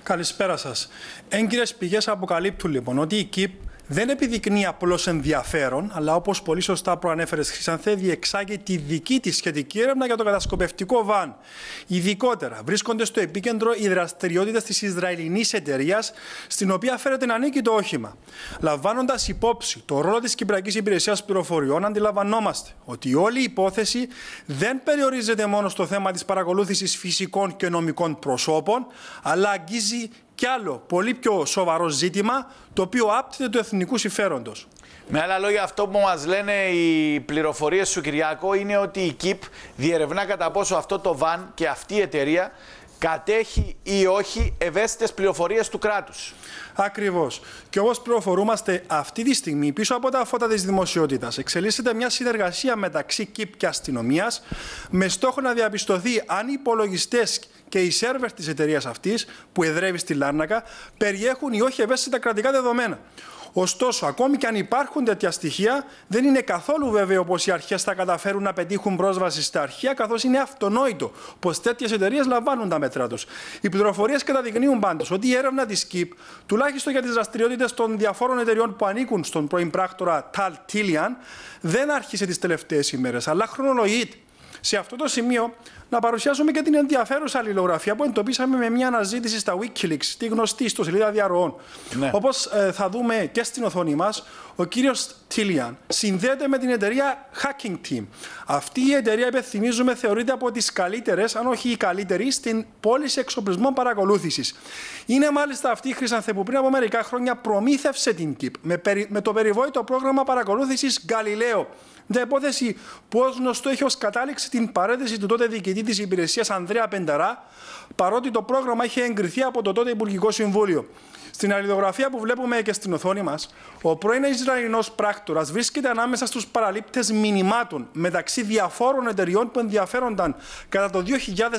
Καλησπέρα σας. Έγκυρες πηγές αποκαλύπτουν λοιπόν ότι η ΚΙΠ δεν επιδεικνύει απλώς ενδιαφέρον, αλλά όπως πολύ σωστά προανέφερες, Χρυσανθέ, διεξάγει τη δική της σχετική έρευνα για το κατασκοπευτικό βαν. Ειδικότερα, βρίσκονται στο επίκεντρο οι δραστηριότητες της Ισραηλινής εταιρείας, στην οποία φέρεται να ανήκει το όχημα. Λαμβάνοντας υπόψη το ρόλο της Κυπριακής Υπηρεσίας Πληροφοριών, αντιλαμβανόμαστε ότι όλη η υπόθεση δεν περιορίζεται μόνο στο θέμα της παρακολούθησης φυσικών και νομικών προσώπων, αλλά αγγίζει κι άλλο πολύ πιο σοβαρό ζήτημα, το οποίο άπτεται του εθνικού συμφέροντος. Με άλλα λόγια, αυτό που μας λένε οι πληροφορίες σου, Κυριάκο, είναι ότι η ΚΙΠ διερευνά κατά πόσο αυτό το βαν και αυτή η εταιρεία κατέχει ή όχι ευαίσθητες πληροφορίες του κράτους. Ακριβώς. Και όπως πληροφορούμαστε αυτή τη στιγμή, πίσω από τα φώτα της δημοσιότητας, εξελίσσεται μια συνεργασία μεταξύ ΚΙΠ και αστυνομίας, με στόχο να διαπιστωθεί αν οι υπολογιστές και οι σερβερ της εταιρείας αυτής, που εδρεύει στη Λάρνακα, περιέχουν ή όχι ευαίσθητα κρατικά δεδομένα. Ωστόσο, ακόμη και αν υπάρχουν τέτοια στοιχεία, δεν είναι καθόλου βέβαιο πως οι αρχές θα καταφέρουν να πετύχουν πρόσβαση στα αρχεία, καθώς είναι αυτονόητο πως τέτοιες εταιρείες λαμβάνουν τα μέτρα τους. Οι πληροφορίες καταδεικνύουν πάντως ότι η έρευνα της ΚΙΠ, τουλάχιστον για τις δραστηριότητες των διαφόρων εταιρεών που ανήκουν στον πρώην πράκτορα Tal Tillian, δεν άρχισε τις τελευταίες ημέρες, αλλά χρονολογείται. Σε αυτό το σημείο, να παρουσιάσουμε και την ενδιαφέρουσα αλληλογραφία που εντοπίσαμε με μια αναζήτηση στα Wikileaks, τη γνωστή ιστοσελίδα διαρροών. Ναι. Όπως θα δούμε και στην οθόνη μας, ο κύριος Tillian συνδέεται με την εταιρεία Hacking Team. Αυτή η εταιρεία, υπενθυμίζουμε, θεωρείται από τις καλύτερες, αν όχι η καλύτερη, στην πώληση εξοπλισμών παρακολούθησης. Είναι μάλιστα αυτή η Χρυσανθέ που πριν από μερικά χρόνια προμήθευσε την ΚΙΠ με το περιβόητο πρόγραμμα παρακολούθησης Galileo. Μια υπόθεση που ως γνωστό έχει ως κατάληξη την παρέτηση του τότε διοικητή της υπηρεσίας Ανδρέα Πενταρά, παρότι το πρόγραμμα είχε εγκριθεί από το τότε Υπουργικό Συμβούλιο. Στην αλληλογραφία που βλέπουμε και στην οθόνη μας, ο πρώην Ισραηλινός πράκτορας βρίσκεται ανάμεσα στους παραλήπτες μηνυμάτων μεταξύ διαφόρων εταιριών που ενδιαφέρονταν κατά το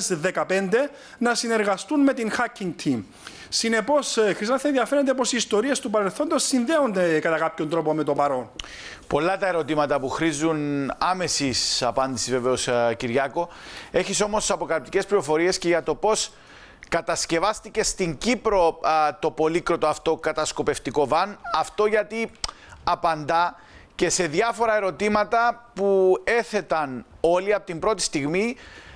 2015 να συνεργαστούν με την Hacking Team. Συνεπώς, Χρυσάνθε, διαφαίνεται πως οι ιστορίες του παρελθόντος συνδέονται κατά κάποιον τρόπο με το παρόν. Πολλά τα ερωτήματα που χρήζουν άμεσης απάντησης, βεβαίως, Κυριάκο. Έχεις όμως αποκαλυπτικές πληροφορίες και για το πώς κατασκευάστηκε στην Κύπρο το πολύκροτο αυτό κατασκοπευτικό βαν. Αυτό γιατί απαντά και σε διάφορα ερωτήματα που έθεταν όλοι από την πρώτη στιγμή,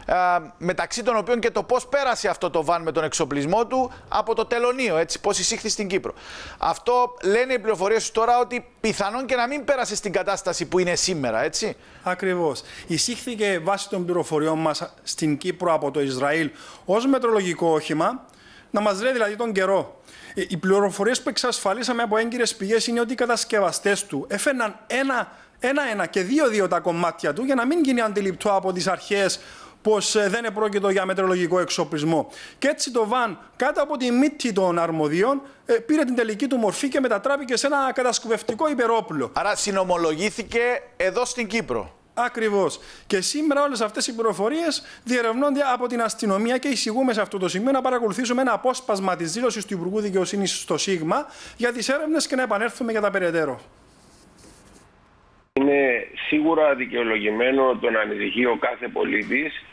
μεταξύ των οποίων και το πώς πέρασε αυτό το βαν με τον εξοπλισμό του από το τελωνείο, έτσι, πώς εισήχθη στην Κύπρο. Αυτό λένε οι πληροφορίες τώρα, ότι πιθανόν και να μην πέρασε στην κατάσταση που είναι σήμερα, έτσι. Ακριβώς. Εισήχθηκε βάσει των πληροφοριών μας στην Κύπρο από το Ισραήλ ως μετρολογικό όχημα, να μας λέει δηλαδή τον καιρό. Οι πληροφορίες που εξασφαλίσαμε από έγκυρες πηγές είναι ότι οι κατασκευαστές του έφερναν ένα και δύο τα κομμάτια του για να μην γίνει αντιληπτό από τις αρχές πως δεν επρόκειτο για μετεωρολογικό εξοπλισμό. Και έτσι το βαν, κάτω από τη μύτη των αρμοδίων, πήρε την τελική του μορφή και μετατράπηκε σε ένα κατασκοπευτικό υπερόπλο. Άρα συνομολογήθηκε εδώ στην Κύπρο. Ακριβώς. Και σήμερα όλες αυτές οι πληροφορίες διερευνώνται από την αστυνομία και εισηγούμε σε αυτό το σημείο να παρακολουθήσουμε ένα απόσπασμα της δήλωσης του Υπουργού Δικαιοσύνης στο ΣΥΓΜΑ για τις έρευνες και να επανέλθουμε για τα περαιτέρω. Είναι σίγουρα δικαιολογημένο το να ανησυχεί ο κάθε πολίτης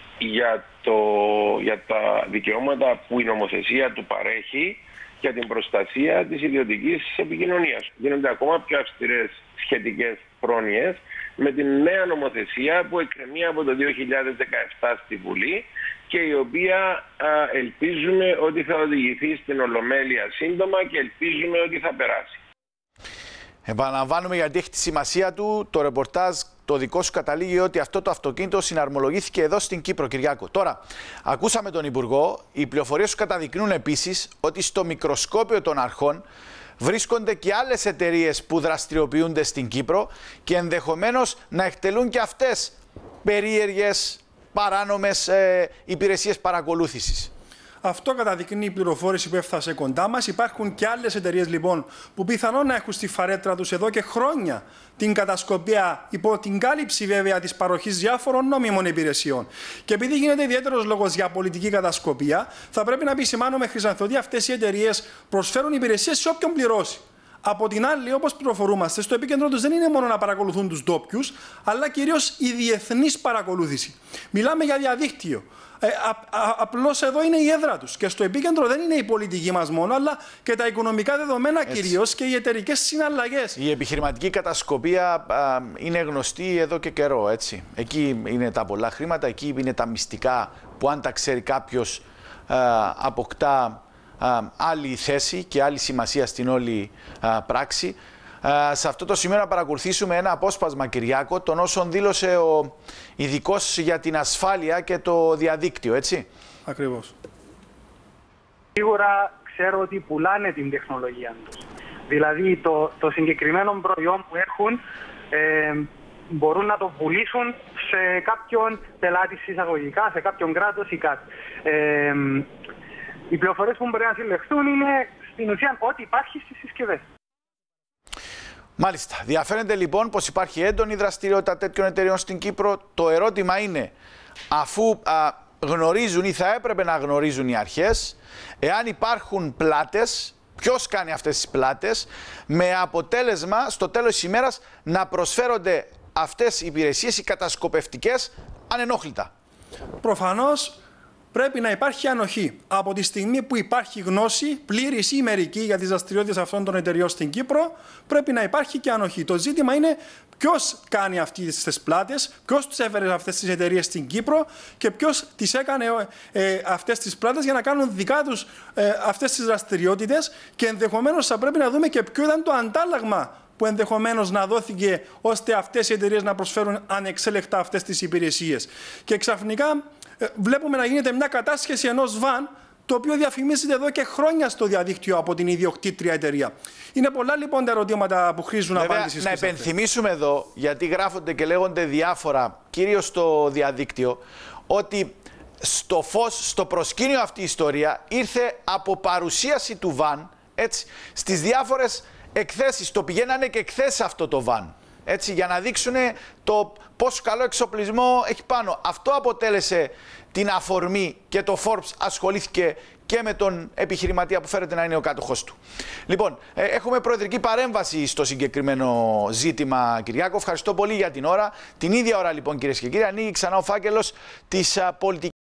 για τα δικαιώματα που η νομοθεσία του παρέχει για την προστασία της ιδιωτικής επικοινωνίας. Γίνονται ακόμα πιο αυστηρές σχετικές πρόνοιες με την νέα νομοθεσία που εκκρεμεί από το 2017 στη Βουλή και η οποία ελπίζουμε ότι θα οδηγηθεί στην Ολομέλεια σύντομα και ελπίζουμε ότι θα περάσει. Επαναλαμβάνουμε, γιατί έχει τη σημασία του, το ρεπορτάζ το δικό σου καταλήγει ότι αυτό το αυτοκίνητο συναρμολογήθηκε εδώ στην Κύπρο, Κυριάκο. Τώρα, ακούσαμε τον Υπουργό, οι πληροφορίες σου καταδεικνύουν επίσης ότι στο μικροσκόπιο των αρχών βρίσκονται και άλλες εταιρείες που δραστηριοποιούνται στην Κύπρο και ενδεχομένως να εκτελούν και αυτές περίεργες, παράνομες υπηρεσίες παρακολούθησης. Αυτό καταδεικνύει η πληροφόρηση που έφτασε κοντά μας. Υπάρχουν και άλλες εταιρείες λοιπόν που πιθανόν να έχουν στη φαρέτρα τους εδώ και χρόνια την κατασκοπία, υπό την κάλυψη βέβαια της παροχής διάφορων νόμιμων υπηρεσιών. Και επειδή γίνεται ιδιαίτερος λόγος για πολιτική κατασκοπία, θα πρέπει να επισημάνουμε, Χρυσανθώ, ότι αυτές οι εταιρείες προσφέρουν υπηρεσίες σε όποιον πληρώσει. Από την άλλη, όπως πληροφορούμαστε, στο επίκεντρο τους δεν είναι μόνο να παρακολουθούν τους ντόπιους, αλλά κυρίως η διεθνής παρακολούθηση. Μιλάμε για διαδίκτυο. Απλώς εδώ είναι η έδρα τους. Και στο επίκεντρο δεν είναι η πολιτική μας μόνο, αλλά και τα οικονομικά δεδομένα κυρίως και οι εταιρικές συναλλαγές. Η επιχειρηματική κατασκοπία είναι γνωστή εδώ και καιρό, έτσι. Εκεί είναι τα πολλά χρήματα, εκεί είναι τα μυστικά που αν τα ξέρει κάποιος αποκτά άλλη θέση και άλλη σημασία στην όλη πράξη. Σε αυτό το σημείο να παρακολουθήσουμε ένα απόσπασμα, Κυριάκο, των όσων δήλωσε ο ειδικός για την ασφάλεια και το διαδίκτυο, έτσι. Ακριβώς. Σίγουρα ξέρω ότι πουλάνε την τεχνολογία τους. Δηλαδή το συγκεκριμένο προϊόν που έχουν μπορούν να το πουλήσουν σε κάποιον πελάτη εισαγωγικά, σε κάποιον κράτος ή κάτι. Οι πληροφορίες που μπορεί να συλλεχθούν είναι στην ουσία ό,τι υπάρχει στις συσκευές. Μάλιστα. Διαφαίνεται λοιπόν πως υπάρχει έντονη δραστηριότητα τέτοιων εταιρεών στην Κύπρο. Το ερώτημα είναι, αφού γνωρίζουν ή θα έπρεπε να γνωρίζουν οι αρχές, εάν υπάρχουν πλάτες, ποιος κάνει αυτές τις πλάτες, με αποτέλεσμα στο τέλος της ημέρας να προσφέρονται αυτές οι υπηρεσίες, οι κατασκοπευτικές, ανενόχλητα. Προφανώς πρέπει να υπάρχει ανοχή. Από τη στιγμή που υπάρχει γνώση, πλήρης ή μερική, για τις δραστηριότητες αυτών των εταιριών στην Κύπρο, πρέπει να υπάρχει και ανοχή. Το ζήτημα είναι ποιος κάνει αυτές τις πλάτες, ποιος τους έφερε αυτές τις εταιρείες στην Κύπρο και ποιος τις έκανε αυτές τις πλάτες για να κάνουν δικά τους αυτές τις δραστηριότητες, και ενδεχομένως θα πρέπει να δούμε και ποιο ήταν το αντάλλαγμα που ενδεχομένως να δόθηκε ώστε αυτές οι εταιρείες να προσφέρουν ανεξέλεκτα αυτές τις υπηρεσίες. Και ξαφνικά βλέπουμε να γίνεται μια κατάσχεση ενός βαν, το οποίο διαφημίζεται εδώ και χρόνια στο διαδίκτυο από την ιδιοκτήτρια εταιρεία. Είναι πολλά λοιπόν τα ερωτήματα που χρήζουν απάντηση. Να επενθυμίσουμε εδώ, γιατί γράφονται και λέγονται διάφορα, κυρίως στο διαδίκτυο, ότι στο φως, στο προσκήνιο αυτή η ιστορία ήρθε από παρουσίαση του βαν, έτσι, στις διάφορες εκθέσεις. Το πηγαίνανε και εκθέσεις αυτό το βαν, έτσι, για να δείξουν το πόσο καλό εξοπλισμό έχει πάνω. Αυτό αποτέλεσε την αφορμή και το Forbes ασχολήθηκε και με τον επιχειρηματία που φέρεται να είναι ο κάτοχος του. Λοιπόν, έχουμε προεδρική παρέμβαση στο συγκεκριμένο ζήτημα, Κυριάκο. Ευχαριστώ πολύ για την ώρα. Την ίδια ώρα, λοιπόν, κυρίες και κύριοι, ανοίγει ξανά ο φάκελος της πολιτικής.